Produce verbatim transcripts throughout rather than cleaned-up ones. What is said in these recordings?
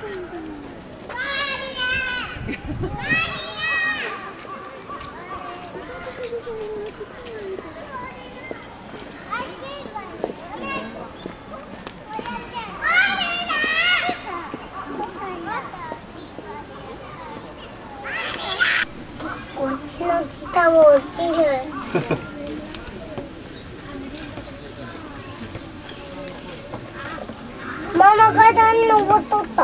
こっちの下も落ちる。ママが段登っとった。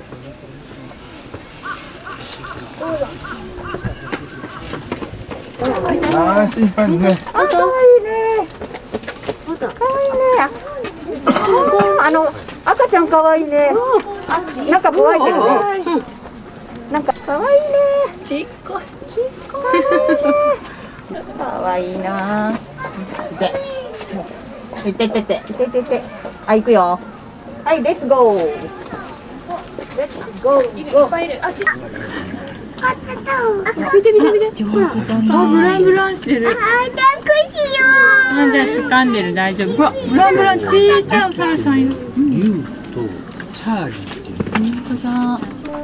ああ、審判ね。 あ、可愛いね。可愛いね。あの赤ちゃん可愛いね。なんか怖いけどね。なんか可愛いね。ちっこい。ちっこい。可愛いな。いて。いててて。いててて。あ、行くよ。はい、レッツゴー。レッツゴー。いっぱいいる。あ、ちっ。 見て見て見て。ほら。あ、ブランブランしてる。 あ、抱っこしよう。 あ、じゃあ掴んでる、大丈夫。ほら、ブランブランちっちゃいお猿さんいる。 リュウとチャーリーっていう。 本当だ。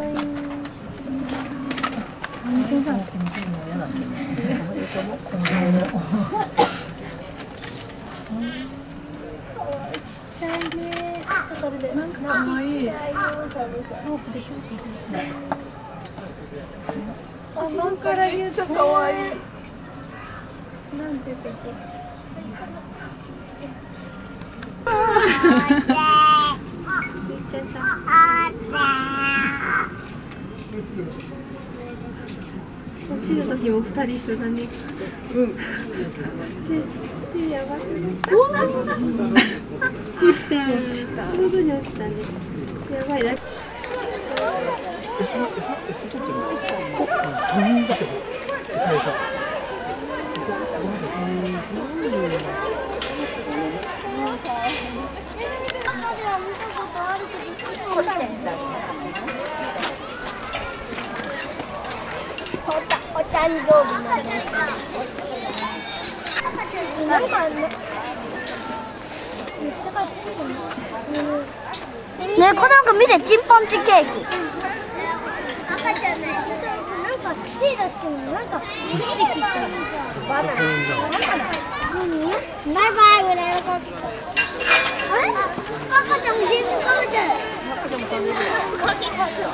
なんか可愛い。 あ、なんからリュウちゃん可愛い。なんて言ってた。言っちゃった。落ちる時も二人一緒だね。うん。手、手やばくなった。落ちた。ちょうどに落ちたね。やばいだ。 餌、餌、餌取ってる。お、飛んだけど。餌、餌。 こしてみたい。おた、お誕生日のね。何かあるの？ねえ、このなんか見て、チンパンチケーキ。赤ちゃんね、なんか手出してもなんか出てきた。バナナ。何？バイバイぐらいのかけ。あれ？赤ちゃんゲーム食べてる。赤ちゃん食べる。かけかけ。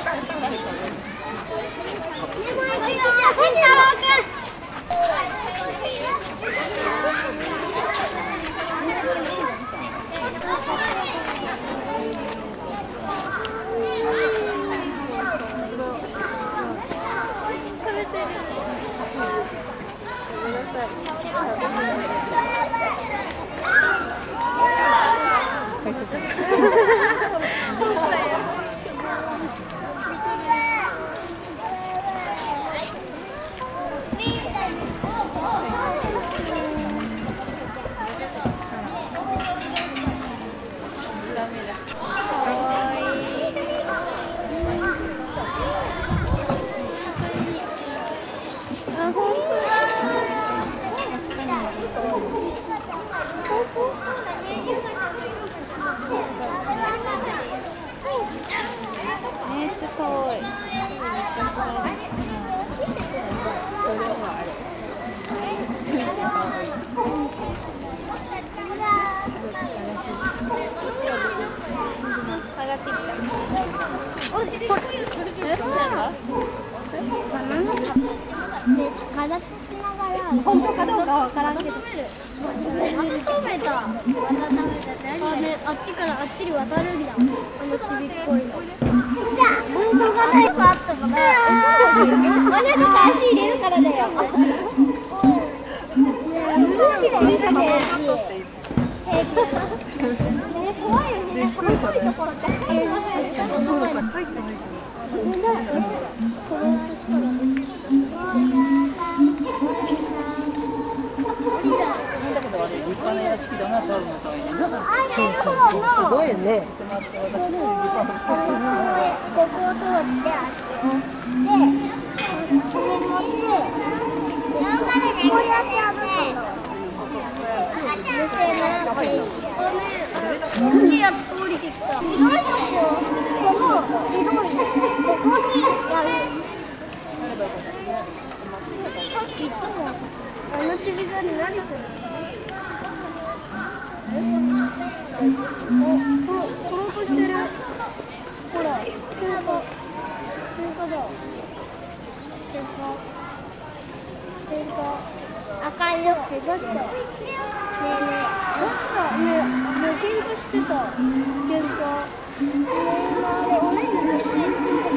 本当かどうかわからんけど。食べた。あっちからあっちに渡るじゃん。あのちびっこいの。じゃあ、しょうがないパッとか。マネとか足入れるからだよ。足入れるから平気。平気。怖いよね。この細いところって。え、なんかしかも怖いの。 立派な屋敷だな、猿のために。そうそうそう、すごいよね。ここを通してあってで、血に持ってこうやってやるの。無声のやつ。大きいやつ降りてきた。この白いに何する？え？お、こ取ろうとしてる。ほら、喧嘩、喧嘩だ。喧嘩、喧嘩。あかんよってどうした？ねえねえ、どうした？ねえ、もう喧嘩してた。喧嘩。ねえ、あれオレンジのせい。ね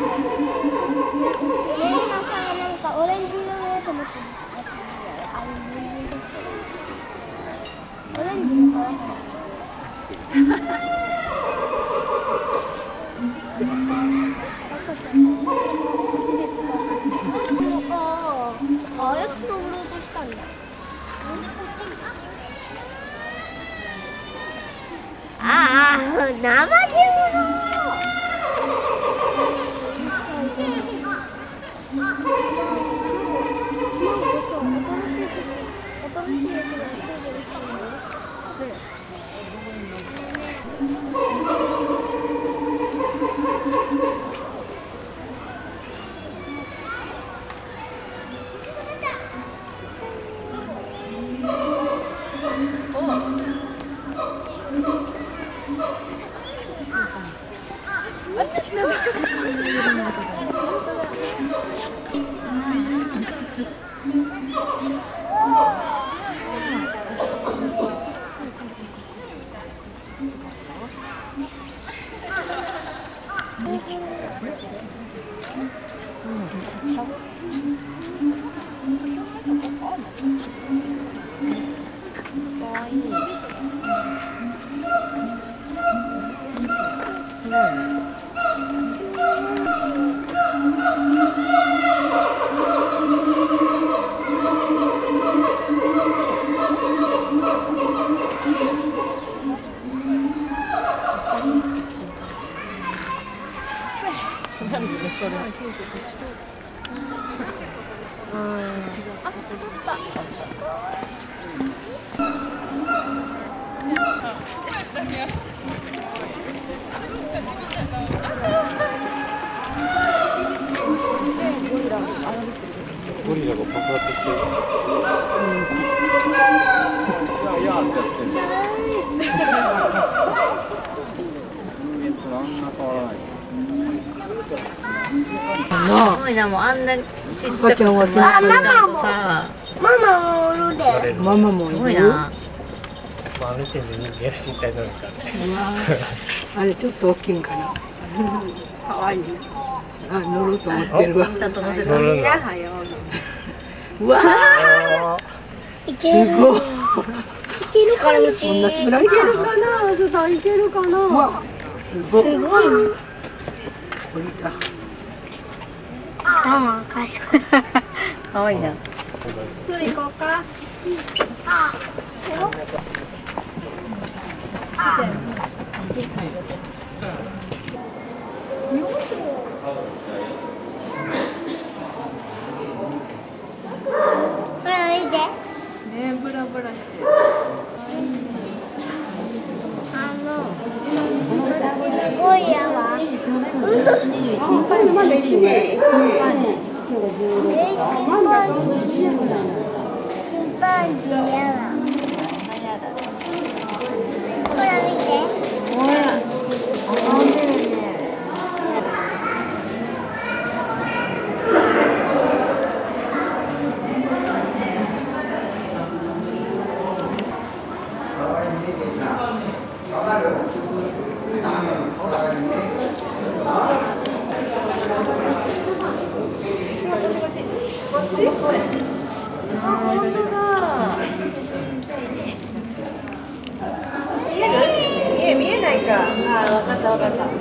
え、さ、なんかオレンジ色のやつ持ってる。あれ、オレンジのから。赤ちゃん。ああ、あやつ登ろうとしたんだ。ああ、生地物。 ゴリラが爆発してる。いやいやってやってる。何ら変わらない。 すごいな、もうあんなちっちゃくあ、ママも。 さ、 ママもおるで。 ママもいる。 すごいな。 まあ、あの時点で人間やるし一体どうですか。 あれちょっと大きいんかな。可愛い。あ、乗ろうと思ってるわ。 ちゃんと乗せて。 乗るんだ。 うわあ。 いける。 すごい。 力持ち。 こんな力いけるかな。あずさんいけるかな。すごい。 すごい。 降りた。 あ、賢い。 可愛いな。 行こうか。ほら見て。 ね、ブラブラして。 あの、すごいやわ。 まだ一年。 チンパンジー。チンパンジーやだ。ほら見て。 あ、本当だ。見え見えないか。あ、わかったわかった。